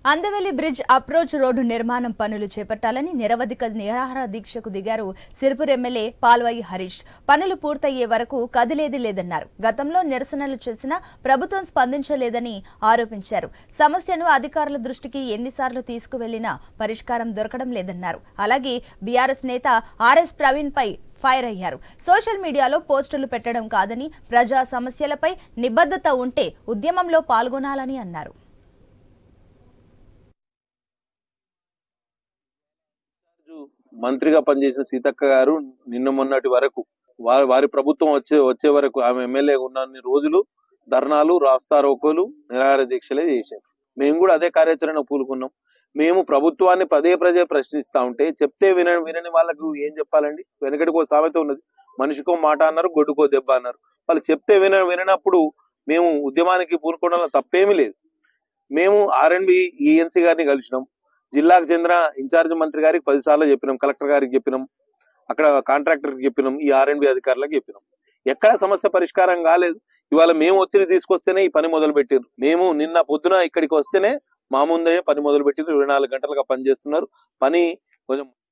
Andavelli bridge approach road నిర్మాణం పనులు చేపట్టాలని నిరవధిక నిరాహార దీక్షకు దిగారు సిరిపూర్ ఎమ్మెల్యే పాల్వాయి హరీష్. పనులు పూర్తయ్యే వరకు కదిలేది లేదన్నారు. గతంలో నిరసనలు చేసినా ప్రభుత్వం స్పందించలేదని ఆరోపించారు. సమస్యను అధికారుల దృష్టికి ఎన్నిసార్లు తీసుకువెళ్లినా పరిష్కారం దొరకడం లేదన్నారు. అలాగే బీఆర్ఎస్ నేత ఆర్ఎస్ ప్రవీణ్ పై ఫైర్ అయ్యారు. సోషల్ మీడియాలో పోస్టులు పెట్టడం కాదని, ప్రజా సమస్యలపై నిబద్ధత ఉంటే ఉద్యమంలో పాల్గొనాలని అన్నారు. మంత్రిగా పనిచేసిన సీతక్క గారు నిన్న మొన్నటి వరకు వారి ప్రభుత్వం వచ్చే వరకు ఆమె ఎమ్మెల్యే ఉన్న రోజులు ధర్నాలు, రాస్తారోకోలు, నిరాహార దీక్షలే చేశారు. మేము కూడా అదే కార్యాచరణ పూనుకున్నాం. మేము ప్రభుత్వాన్ని పదే ప్రశ్నిస్తా ఉంటే చెప్తే వినని వాళ్ళకు ఏం చెప్పాలండి? వెనకటికో సామెత ఉన్నది, మనిషికో మాట అన్నారు, గొడ్డుకో దెబ్బ అన్నారు. వాళ్ళు చెప్తే విననప్పుడు మేము ఉద్యమానికి పూనుకోవడంలో తప్పేమీ లేదు. మేము ఆర్ఎండ్బి ఈఎన్సీ గారిని కలిసినాం. జిల్లాకు చెందిన ఇన్ఛార్జ్ మంత్రి గారికి 10 సార్లు చెప్పినాం, కలెక్టర్ గారికి చెప్పినాం, అక్కడ కాంట్రాక్టర్కి చెప్పినాం, ఈ ఆర్ఎండ్బి అధికారులకు చెప్పినాం. ఎక్కడ సమస్య పరిష్కారం కాలేదు. ఇవాళ మేము ఒత్తిడి తీసుకొస్తేనే ఈ పని మొదలు పెట్టారు. మేము నిన్న పొద్దున ఇక్కడికి వస్తేనే మా ముందే పని మొదలు పెట్టారు. 24 గంటలుగా పని చేస్తున్నారు. పని కొంచెం